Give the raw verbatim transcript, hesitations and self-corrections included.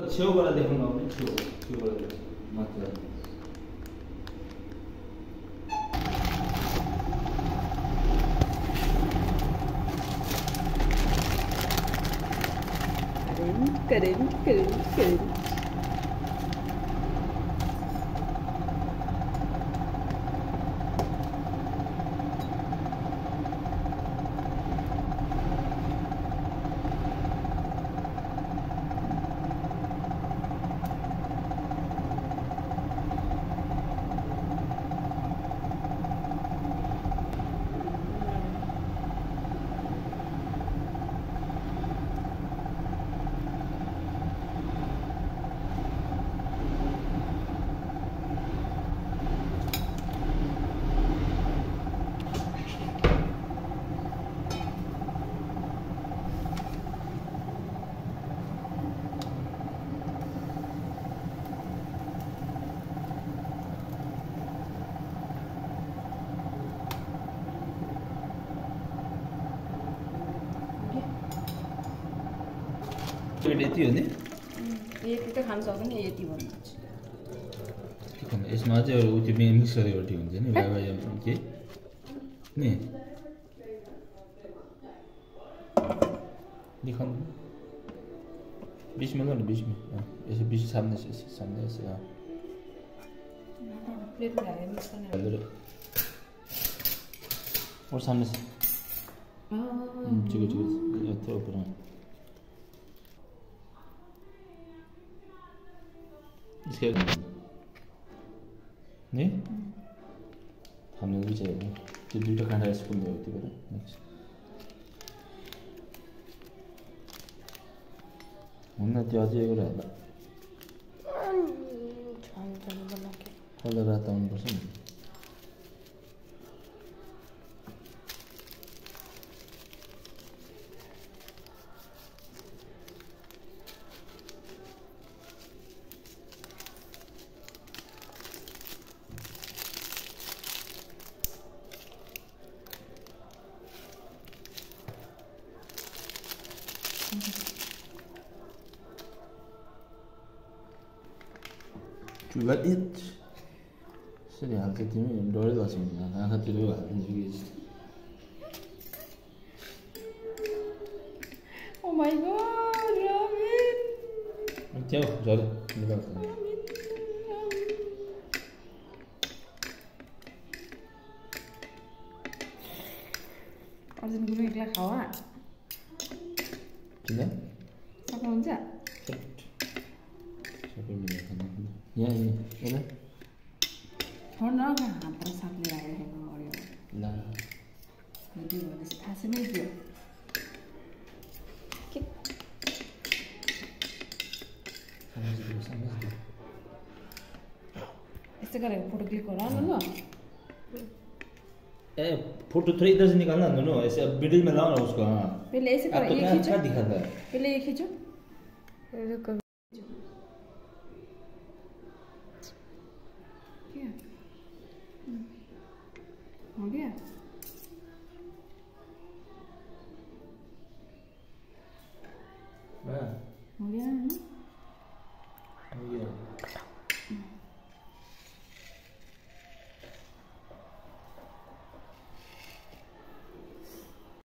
छेउबाट देखाउन आउने छेउ छेउबाट मात्र keren keren keren यति हो नि यति त खान सक्दैन यति भन्नुहुन्छ यसमा चाहिँ उ त्यो मिक्स गरेको ठीक हुन्छ नि बाबा के नि दिखाउनु बिचमा ल बिचमा यसो बिच सामने सामने यसो प्लेटमा हालेर मिक्स गर्ने और सामने से अ ठीक है ठीक है ये तो ऊपर इसके नहीं हमने भी चाहिए तो दूसरा खाना स्पून दे होती है नेक्स्ट हमने तो आज ये करा था छान छान बना के कलर आता हूँ बस Coba it, sedih angkat ini dua lah sebenarnya, angkat dulu lah juga. Oh my god, Robin. Jauh, jauh, di belakang. Arjun गुरु एकला खावा किन सक्नुहुन्छ सबै मिलेर खानु यहाँ यहाँ हो न हातमा साथले राखेको मर्यो ल भिडियो भनेपछि थाहा छैन त्यो के यस्तो गरेर फोटो क्लिक गरौँ न ए फोटो थोड़ा इधर से निकालना दोनों ऐसे अब मिडिल में लाओ ना उसको हाँ पहले ऐसे करो ये खींचो क्या दिखाता है पहले ये खींचो रुको क्या हो गया हाँ हो गया